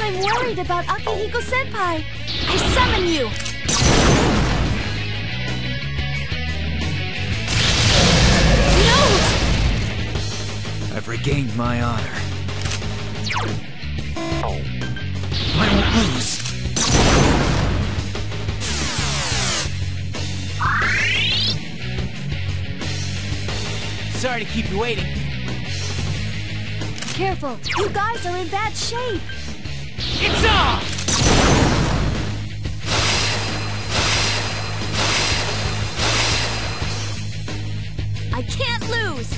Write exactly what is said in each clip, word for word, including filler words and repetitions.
I'm worried about Akihiko-senpai. I summon you! No! I've regained my honor. I won't lose. Sorry to keep you waiting. Careful, you guys are in bad shape. It's off! I can't lose!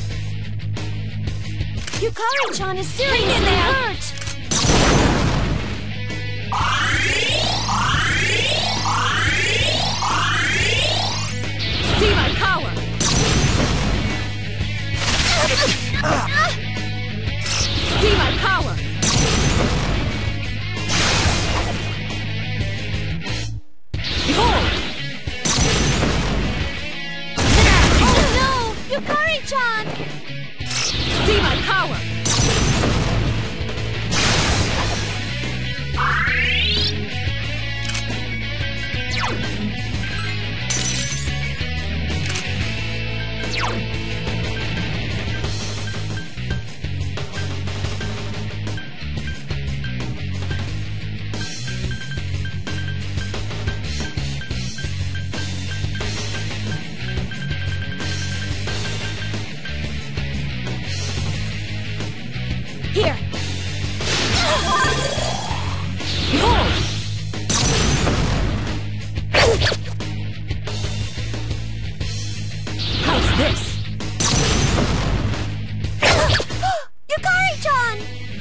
Yukari-chan is seriously hurt! See my power! See my power! Behold! Oh no! Yukari-chan! See my power! Here! Behold! How's this? Yukari-chan!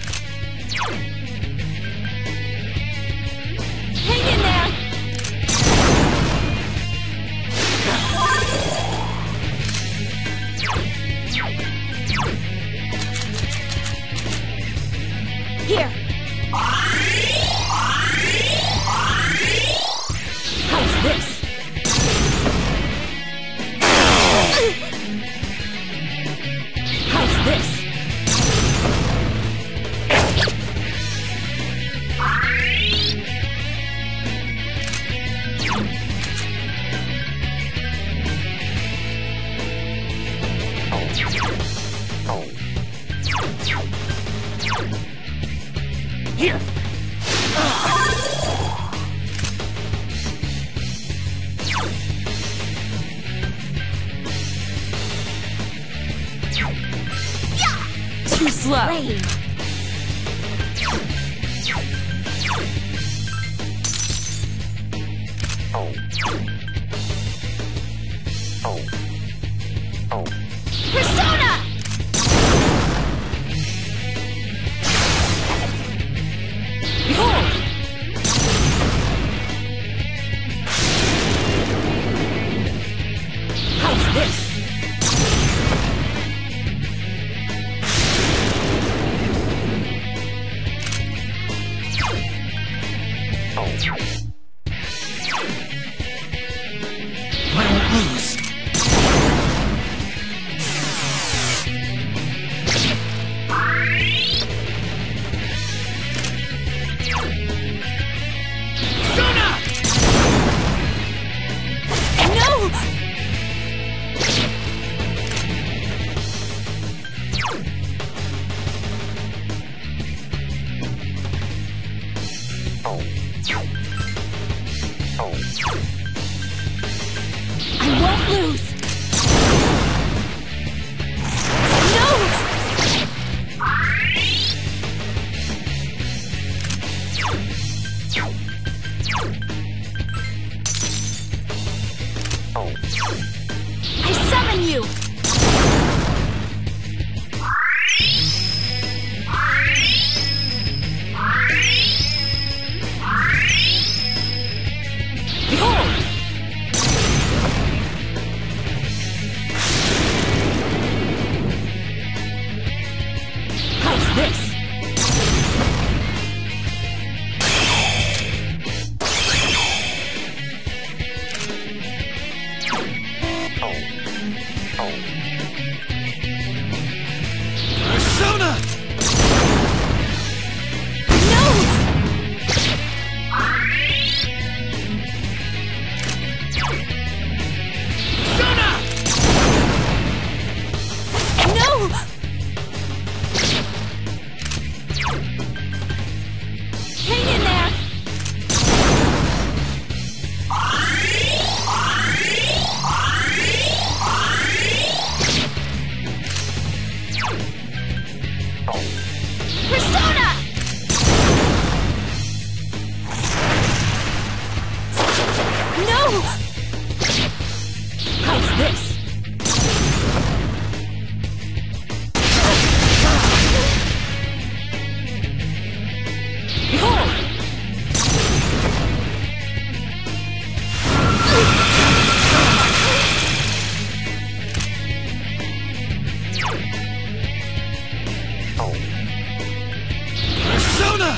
Hang in there! Here! How's this? How's this? Here! Too slow! Rain. Persona! Behold! How's this? I won't lose. Persona! No! I won't lose! No! I summon you! Behold! Hang in there! Persona! No! How's this? Behold! Persona!